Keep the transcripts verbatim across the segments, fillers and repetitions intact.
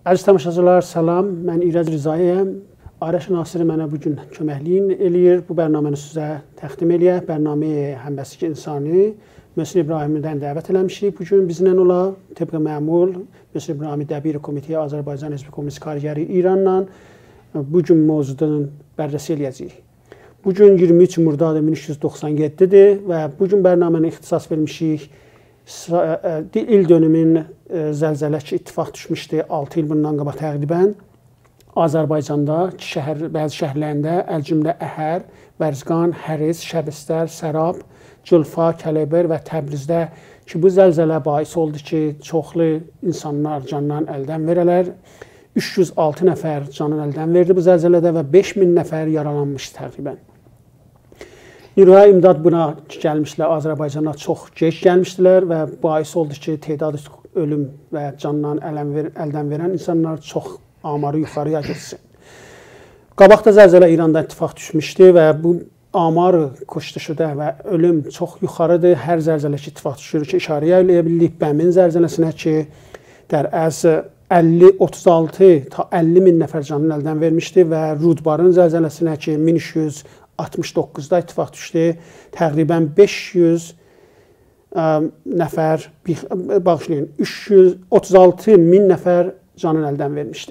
Əziz tamaşaçılar, salam. Mən İrəz Rizayəm. Arəş Nasiri mənə bugün köməkliyin eləyir. Bu bərnaməni sizə təqdim eləyək. Bərnaməyə həmvəsik insani Möhsin İbrahimdən dəvət eləmişik. Bugün bizlə ola, təbqə məmul, Möhsin İbrahimi Dəbir Komitəyə Azərbaycan Respublikası Kommunist Kariyeri İranla bugün mövzudan bərrəsi eləyəcəyik. Bugün iyirmi üç Murdad min üç yüz doxsan yeddidir və bugün bərnaməni ixtisas vermişik. İl dönümün zəlzələ ki, ittifaq düşmüşdü altı il bundan qabaq təqribən. Azərbaycanda şəhər, bəzi şəhərlərində Əl-Cümlə Əhər, Bərzqan, Həriz, Şəbistər, Sərab, Cülfa, Kəlbər və Təbrizdə ki, bu zəlzələ bais oldu ki, çoxlu insanlar candan əldən verələr. üç yüz altı nəfər canın əldən verdi bu zəlzələdə və beş min nəfər yaralanmışdı təqribən. Nüvə imdad buna gəlmişlər, Azərbaycana çox gec gəlmişdilər və bais oldu ki, tedadı ölüm və candan əldən verən insanlar çox amarı yuxarıya getsin. Qabaqda zəlzələ İranda ittifaq düşmüşdü və bu amarı kuştuşuda və ölüm çox yuxarıdır. Hər zəlzələ ki, ittifaq düşür ki, işarəyə eləyə bildik. Bəmin zəlzələsinə ki, dər əz əlli otuz altı ta əlli min nəfər canını əldən vermişdi və Rudbarın zəlzələsinə ki, min üç yüz altmış doqquzda ittifaq düşdü. Təqribən beş yüz ə, nəfər, bağışlayın, üç yüz otuz altı min nəfər canını əldən vermişdi.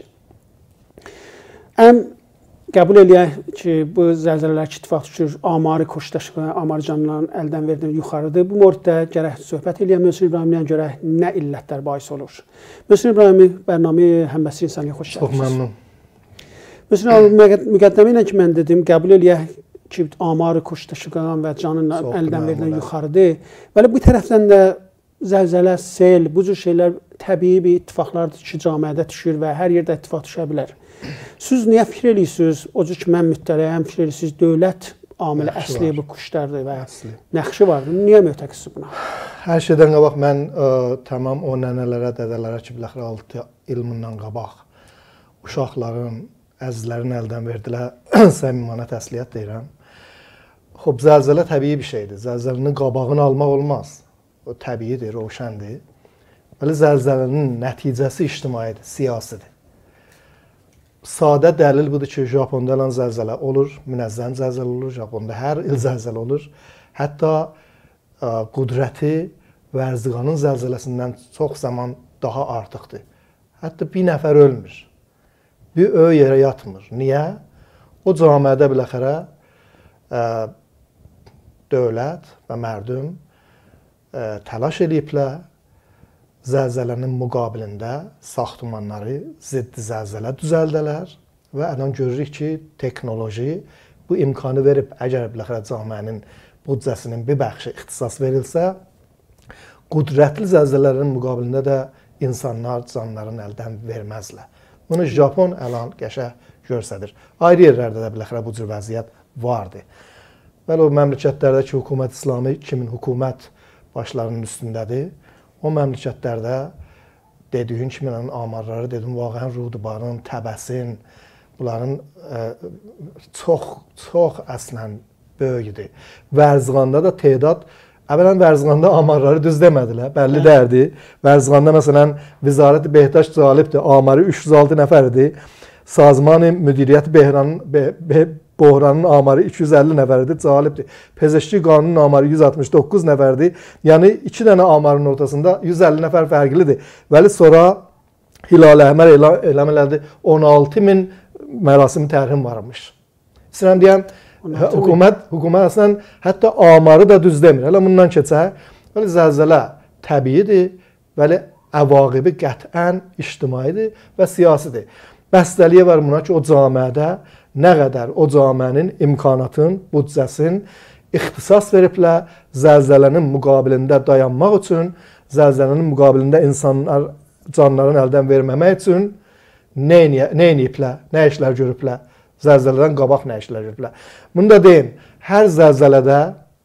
Ən qəbul eləyək ki, bu zəlzələlər ki, ittifaq düşür, amarı koşdaşıqı, amarı canından əldən verdiyi yuxarıdır. Bu morddə gərək söhbət eləyək Möhsin İbrahimdən görə nə illətlər bais olur. Möhsin İbrahimi bərnaməyə həmvəsik insaniyə xoş gəldiniz. Çox məmnun. Möhsin İbrahimi müqəddəmə ilə ki, mən dedim, qəbul eləyək ki, amarı koşdaşıqan və canın əldən verdiyi yuxarıdır. Bəli, bu tərəfdən də zəlzələ, sel, bu cür şeylər təbii bir ittifaqlardır ki, camiədə düşür və hər yerdə ittifaq düşə bilər. Siz niyə fikir eləyirsiniz? O cür ki, mən müttələyəm, fikir eləyirsiniz, dövlət amili əsli bu kuşlardır və nəxşi vardır. Niyə möhtəqisiz buna? Hər şeydən qabaq mən ə, tamam o nənələrə, dədələrə ki, biləxirə altı il bundan qabaq uşaqların, əzizlərin əldən verdilər, səmimana təsliyyət deyirəm. Xob, zəlzələ təbii bir şeydir. Zəlzələnin qabağını almaq olmaz. O təbiidir, roşəndir. Bəli, zəlzələnin nəticəsi ictimaidir, siyasidir. Sadə dəlil budur ki, Japonda olan zəlzələ olur, münəzzəm zəlzələ olur, Japonda hər il zəlzələ olur. Hətta ə, qudrəti Vərzqanın zəlzələsindən çox zaman daha artıqdır. Hətta bir nəfər ölmür. Bir ö yerə yatmır. Niyə? O camiədə biləxərə ə, dövlət və mərdum ə, təlaş ediblər. Zəlzələnin müqabilində saxtumanları ziddi zəlzələ düzəldələr və ələn görürük ki, texnoloji bu imkanı verib, əgər biləxərə camiənin büdcəsinin bir bəxşi ixtisas verilsə, qudrətli zəlzələlərin müqabilində də insanlar canlarını əldən verməzlər. Bunu Japon əlan qəşə görsədir. Ayrı yerlərdə də biləxərə bu cür vəziyyət vardır. Bəli, o məmləkətlərdə ki, hökumət İslami kimin hökumət başlarının üstündədir. O məmləkətlərdə dediyin kimi amarları dedim, vaqəən Rudbarın, Təbəsin, bunların ə, çox, çox əslən böyüdür. Vərzqanda da tedad, əvvələn Vərzqanda amarları düz demədilər, bəlli dərdi. Vərzqanda məsələn, Vizarət-i Behdaş Calibdir, amarı üç yüz altı nəfərdir. Sazman-ı Müdiriyyət Behranın, be, be, Bohranın amarı iki yüz əlli nəfərdir, calibdir. Pezeşki qanunun amarı yüz altmış doqquz nəfərdir. Yəni, iki dənə amarın ortasında yüz əlli nəfər fərqlidir. Vəli sonra Hilal Əhmər elam elədi, on altı min mərasim tərhim varmış. İstəyirəm deyəm, hökumət, hökumət əslən hətta amarı da düz demir. Hələ bundan keçək, vəli zəlzələ təbiidir, vəli əvaqibi qətən ictimaidir və siyasidir. Bəstəliyə var buna ki, o camiədə nə qədər o camiənin imkanatın, büdcəsin ixtisas veriblər zəlzələnin müqabilində dayanmaq üçün, zəlzələnin müqabilində insanlar canlarını əldən verməmək üçün nə ediblər, nə işlər görüblər, zəlzələdən qabaq nə işlər görüblər. Bunu da deyim, hər zəlzələdə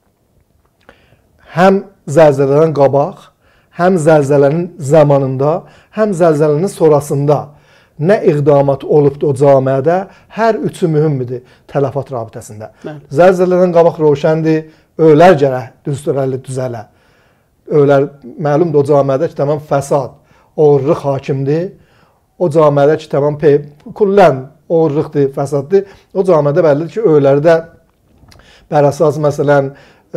həm zəlzələdən qabaq, həm zəlzələnin zamanında, həm zəlzələnin sonrasında nə iqdamat olubdur o camiədə, hər üçü mühümdür tələfat rabitəsində. Zəlzələdən qabaq roşəndir, öylər gərək düzdürəli düzələ. Öylər, məlumdur o camiədə ki, tamam fəsad, oğurluq hakimdir. o camiədə ki, tamam kullən oğurluqdur, fəsaddır. O camiədə bəllidir ki, öyləri də bərəsaz məsələn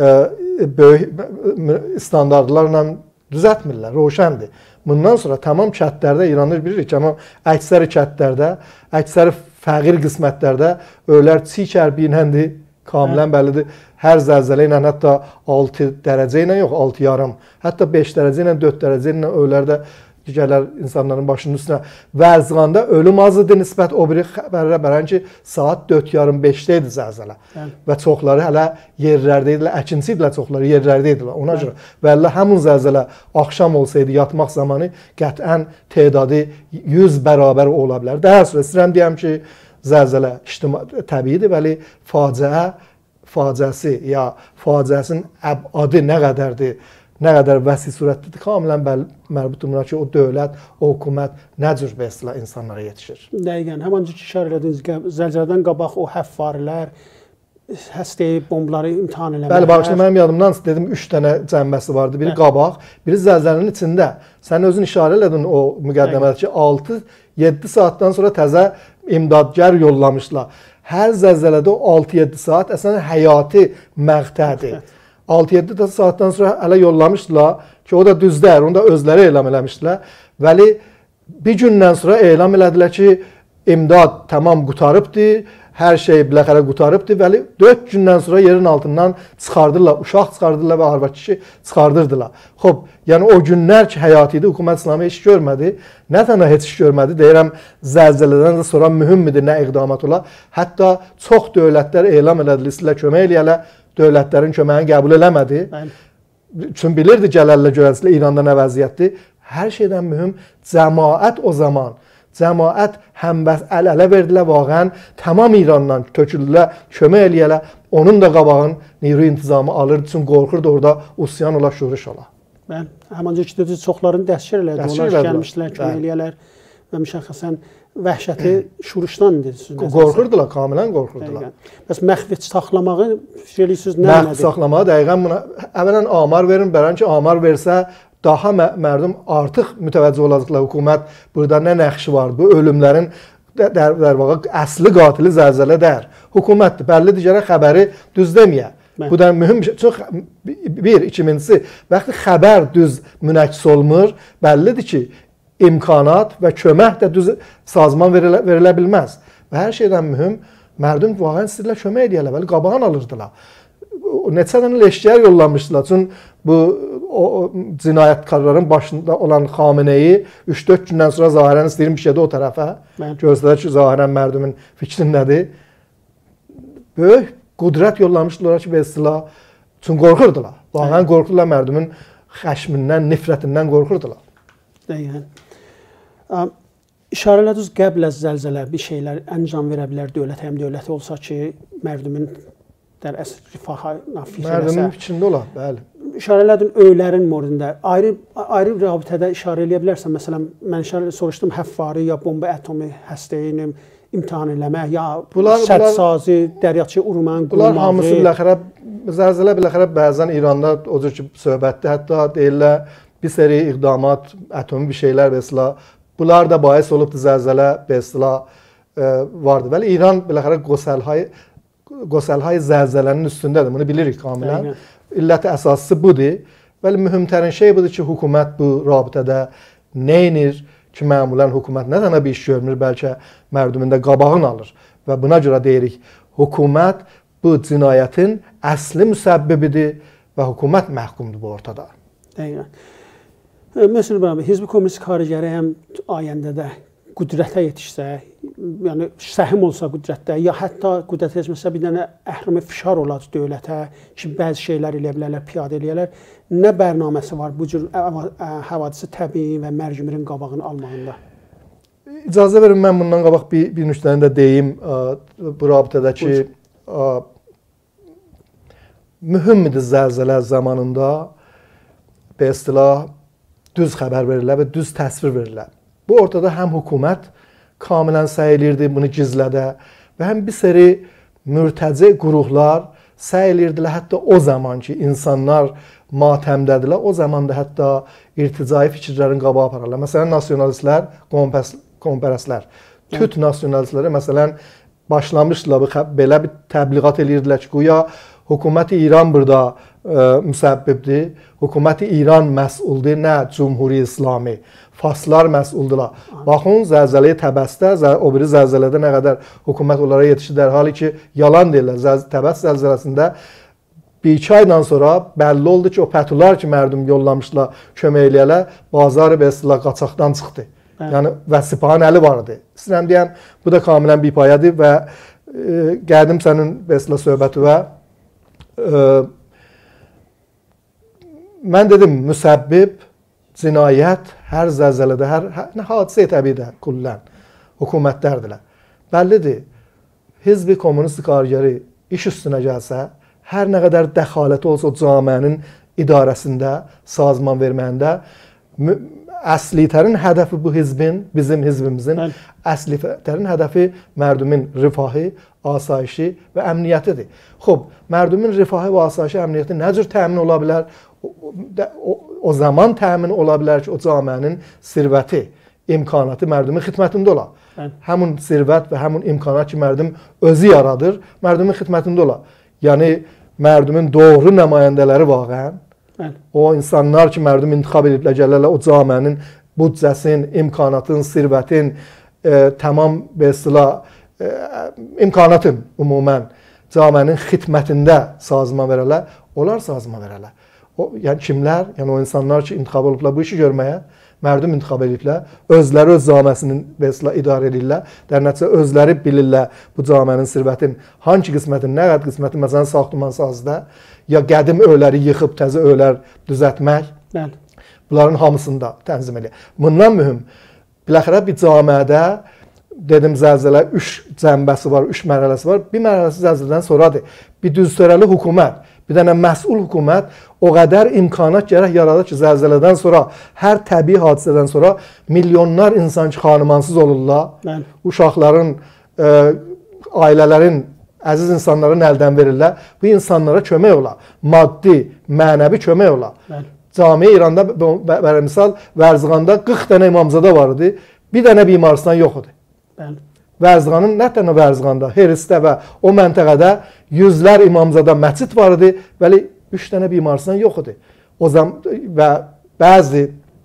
böyük standartlarla düzəltmirlər, roşəndir. Bundan sonra tamam kəndlərdə İranda bilirik ki, amma əksəri kəndlərdə, əksəri fəqir qismətlərdə öylər çiy kərpi iləndir, kamilən bəllidir. Hər zəlzələ ilə hətta altı dərəcə ilə yox, altı yarım, hətta beş dərəcə ilə, dörd dərəcə ilə öylərdə digərlər insanların başının üstünə vərzğanda ölüm azıdır nisbət o biri xəbərlə bərən ki, saat dörd yarım beşdə idi zəlzələ. Və çoxları hələ yerlərdə idilər, əkinçi idilər çoxları, yerlərdə idilər. Ona görə və həmin zəlzələ axşam olsaydı, yatmaq zamanı qətən tedadı yüz bərabər ola bilər. Daha sonra istəyirəm deyəm ki, zəlzələ təbiidir, bəli faciə, faciəsi ya faciəsinin əbadı nə qədərdir, nə qədər vəsi surətlidir, kamilən mərbut buna ki, o dövlət, o hökumət nə cür bəslə insanlara yetişir. Dəqiqən, həmən cür ki, işarə elədiniz, zəlzələdən qabaq o həffarilər, həstəyi bombları imtihan eləmək. Bəli, bağışlayın, mənim yadımdan dedim, üç dənə cəmbəsi vardı. Biri qabaq, biri zəlzələnin içində. Sən özün işarə elədin o müqəddəmədə ki, altı yeddi saatdan sonra təzə imdadgər yollamışlar. Hər zəlzələdə o altı yeddi saat əslən həyati məqtədir. altı yeddi saatdan sonra hələ yollamışdılar ki, o da düzdər, onu da özləri elan eləmişdilər. Vəli bir gündən sonra elan elədilər ki, imdad tamam qutarıbdır, hər şey biləxərə qutarıbdır. Vəli dörd gündən sonra yerin altından çıxardırlar, uşaq çıxardırlar və arvad kişi çıxardırdılar. Xob, yəni o günlər ki, həyati idi, hökumət İslamı heç görmədi. Nə tənə heç görmədi, deyirəm, zəlzələdən də sonra mühüm midir, nə iqdamat ola. Hətta çox dövlətlər elan elədilər, sizlə kömək eləyələr. Dövlətlərin köməyini qəbul eləmədi. Çünki bilirdi gələrlə görəcəklə İranda nə vəziyyətdir. Hər şeydən mühüm cəmaət o zaman. Cəmaət həmbəs əl-ələ verdilər vaqən. Tamam İrandan töküldülər, kömək eləyələr. Onun da qabağın neyru intizamı alırdı. Çünki qorxurdu orada usyan ola, şuruş ola. Mən həməncə ki, dedi, çoxlarını dəstəkər elədi. Onlar gəlmişdilər, kömək eləyələr və müşəxəsən vəhşəti şuruşdan deyirsiniz. Qorxurdular, kamilən qorxurdular. Bəs məxfi saxlamağı fikir edirsiniz nə nədir? Məxfi saxlamağı dəqiqən buna əvvələn amar verin, bələn ki, amar versə daha mərdum artıq mütəvəccüh olacaqlar. Hökumət burada nə nəxşi var? Bu ölümlərin dərvaqa əsli qatili zəlzələ dər. Hökumətdir, bəlli digərə xəbəri düz deməyə. Bu da mühüm bir şey. Çox bir, ikincisi, vaxtı xəbər düz münəks olmur, bəllidir ki, imkanat və kömək də düz sazman verilə, verilə bilməz. Və hər şeydən mühüm, mərdum vaqən istəyirlər kömək edəyələr, bəli, qabağın alırdılar. Neçə dənə leşkər yollamışdılar. Çünki bu o, o, cinayətkarların başında olan Xameneyi üç dörd gündən sonra zahirən istəyirəm bir şeydə o tərəfə. Gözlədir ki, zahirən mərdumun fikrin nədir? Böyük qudrət yollamışdılar ki, bəstila. Çünki qorxurdular. Vaqən qorxurdular mərdumun xəşmindən, nifrətindən qorxurdular. Dəqiqən. İşarə elədiniz, qəbl əz zəlzələ bir şeylər əncam verə bilər dövlət, həm dövləti olsa ki, mərdumun dər əsr rifaha nafiq eləsə. Mərdumun içində olar, bəli. İşarə elədin öylərin morində. Ayrı, ayrı rabitədə işarə eləyə bilərsən. Məsələn, mən işarə soruşdum, həffarı ya bomba atomi həstəyini imtihan eləmək, ya sədsazi, dəryaçı urman, qurmağı. Bunlar hamısı biləxərə, zəlzələ biləxərə bəzən İranda o cür ki, söhbətdə hətta deyirlər, bir seri iqdamat, atomi bir şeylər və bunlar da bahis olubdur zəlzələ və e, vardı. Bəli, İran biləxərə qosəlhay, qosəlhay zəlzələnin üstündədir. Bunu bilirik kamilən. İlləti əsasısı budur. Bəli, mühümtərin şey budur ki, hökumət bu rabitədə neynir ki, məmulən hökumət nə dənə bir iş görmür, bəlkə mərdumunda qabağını alır. Və buna görə deyirik, hökumət bu cinayətin əsli müsəbbibidir və hökumət məhkumdur bu ortada. Dəqiqən. Məsələn, bərabər, Hizbi Komünist xaricləri həm ayəndə də qüdrətə yetişsə, yəni səhim olsa qüdrətdə, ya hətta qüdrətə yetişməsə bir dənə əhrimi fişar olacaq dövlətə ki, bəzi şeylər eləyə bilərlər, piyadə eləyərlər. Nə bərnaməsi var bu cür havadisi təbii və mərcimirin qabağını almağında? İcazə verin, mən bundan qabaq bir, bir nüqtəni də deyim bu rabitədə ki, mühümdür zəlzələ zamanında və istilah düz xəbər verirlər və düz təsvir verirlər. Bu ortada həm hökumət kamilən səy eləyirdi bunu gizlədə və həm bir seri mürtəci qurumlar səy eləyirdilər, hətta o zaman ki, insanlar matəmdədirlər, o zaman da hətta irticai fikirlərin qabağı apararlar. Məsələn, nasionalistlər, kompərəslər, tüt nasionalistləri məsələn başlamışdılar bu belə bir təbliğat eləyirdilər ki, güya hökuməti İran burada ə, müsəbbibdir, hökuməti İran məsuldur, nə Cumhuri İslami, Faslar məsuldular. Baxın, zəlzələyə Təbəsdə, o biri zəlzələdə nə qədər hökumət onlara yetişdi, dərhali ki, yalan deyirlər. Təbəs zəlzələsində bir iki aydan sonra bəlli oldu ki, o pətular ki, mərdum yollamışlar kömək eləyələr, bazarı və silah qaçaqdan çıxdı. Hə. Yəni, və Sipahan əli vardı. İstəyirəm deyəm, bu da kamilən bir payədir və e, gəldim sənin və söhbəti və e, mən dedim, müsəbbib, cinayət, hər zəlzələdə, hər, hər hadisə təbiidə kullən hökumətlərdilər. Bəllidir, Hizbi Komünist Qargəri iş üstünə gəlsə, hər nə qədər dəxaləti olsa o camiənin idarəsində, sazman verməyində, əslitərin hədəfi bu hizbin, bizim hizbimizin, əslitərin hədəfi mərdumin rifahı, asayişi və əmniyyətidir. Xob, mərdumin rifahı və asayişi, əmniyyəti nə cür təmin ola bilər? O, o, o zaman təmin ola bilər ki, o camiənin sirvəti, imkanatı mərdumin xidmətində ola. Bəli. Həmin sirvət və həmin imkanat ki, mərdum özü yaradır, mərdumin xidmətində ola. Yəni, mərdumin doğru nümayəndələri vaqən, bəli, o insanlar ki, mərdum intiqab ediblər, gəlirlər, o camiənin büdcəsin, imkanatın, sirvətin, e, tamam besila, e, imkanatın umumən camiənin xidmətində sazman verələr, onlar sazman verələr. O, yəni kimlər, yəni o insanlar ki, intiqab olublar bu işi görməyə, mərdum intiqab ediblər, özləri öz caməsinin vesila idarə edirlər, der nəticə özləri bilirlər bu camənin sirvətin hangi qismətin, nə qədər qismətin, məsələn, Saxtuman sazda, ya qədim öyləri yıxıb təzə öylər düzəltmək, bəli, bunların hamısında tənzim edir. Bundan mühüm, biləxərə bir camədə, dedim zəlzələ üç cəmbəsi var, üç mərhələsi var, bir mərhələsi zəlzələdən sonradır, bir düztörəli hökumət, bir dənə məsul hökumət o qədər imkanat gərək yaradır ki, zəlzələdən sonra, hər təbii hadisədən sonra milyonlar insan ki, xanımansız olurlar. Bəli. Uşaqların, e, ailələrin, əziz insanların əldən verirlər. Bu insanlara kömək ola. Maddi, mənəvi kömək ola. Bəli. Cami İranda, bəli, misal, Vərzğanda qırx dənə imamzada var idi, bir dənə bimaristan yox idi. Bəli. Vərzğanın, nə tənə Vərzğanda, Herisdə və o məntəqədə yüzlər imamzada məscid var idi, bəli, üç dənə bimaristan yox idi. O zaman və bəzi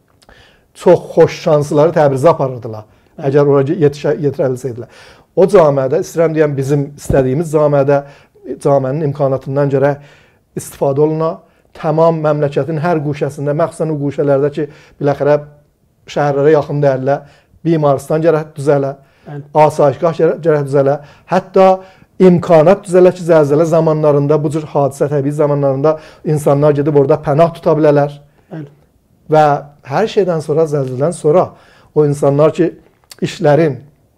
çox xoş şansları Təbrizə aparırdılar, bəli, əgər oraya yetişə, yetirə bilsəydilər. O camiədə, istəyirəm deyəm, bizim istədiyimiz camiədə, camiənin imkanatından gərək istifadə oluna, tamam məmləkətin hər quşəsində, məxsusən o quşələrdə ki, biləxərə şəhərlərə yaxın dəyərlər, bimaristan gərək düzələ, asayişgah gərək düzələ, hətta imkanat düzələ ki, zəlzələ zamanlarında, bu cür hadisə təbii zamanlarında insanlar gedib orada pənah tuta bilərlər. Bəli. Və hər şeydən sonra, zəlzələdən sonra o insanlar ki, işlərin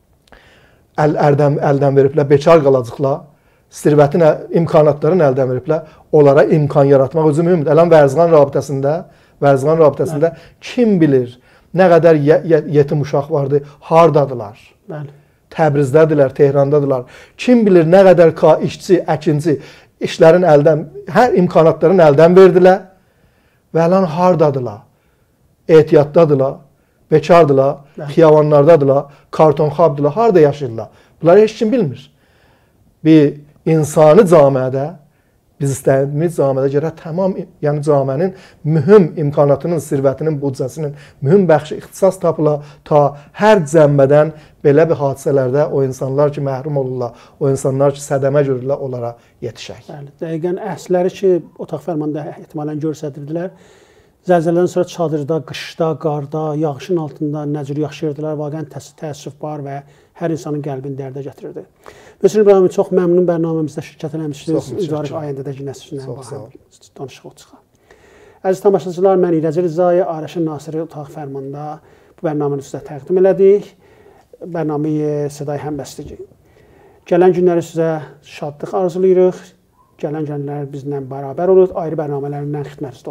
əl, əldən, əldən veriblər, bekar qalacaqlar, sirvətin, imkanatların əldən veriblər, onlara imkan yaratmaq özü mühümdür. Ələn Vərzğan rabitəsində, Vərzğan rabitəsində kim bilir nə qədər yetim uşaq vardı, hardadılar? Bəli. Təbrizdədirlər, Tehrandadılar. Kim bilir nə qədər işçi, əkinci işlərin əldən, hər imkanatların əldən verdilər və ələn hardadılar? Ehtiyatdadılar, bekardılar, xiyavanlardadılar, kartonxabdılar, harda yaşayırlar? Bunları heç kim bilmir. Bir insani camiədə, biz istədiyimiz camiədə gərək tamam, yəni camiənin mühüm imkanatının, sirvətinin, büdcəsinin mühüm bəxşi ixtisas tapıla, ta hər cəmbədən belə bir hadisələrdə o insanlar ki, məhrum olurlar, o insanlar ki, sədəmə görürlər, onlara yetişək. Bəli, dəqiqən əhsləri ki, otaq fərmanda ehtimalən görsədirdilər, zəlzələdən sonra çadırda, qışda, qarda, yağışın altında nə cür yaşayırdılar, vaqən təəssüf var və hər insanın qəlbini dərdə gətirirdi. Müslüm İbrahim, çox məmnun bərnaməmizdə şirkət eləmişsiniz. İcarif ayəndə də yine sizinlə danışıq o çıxar. Əziz tamaşaçılar, mən İrəcə Rizayı, Arəşin Nasiri otaq fərmanda bu bərnaməni sizə təqdim elədik. Bərnaməyi Səday Həmbəstigi. Gələn günləri sizə şadlıq arzulayırıq. Gələn günlər bizlə bərabər olur. Ayrı bərnamələrlə xidmətinizdə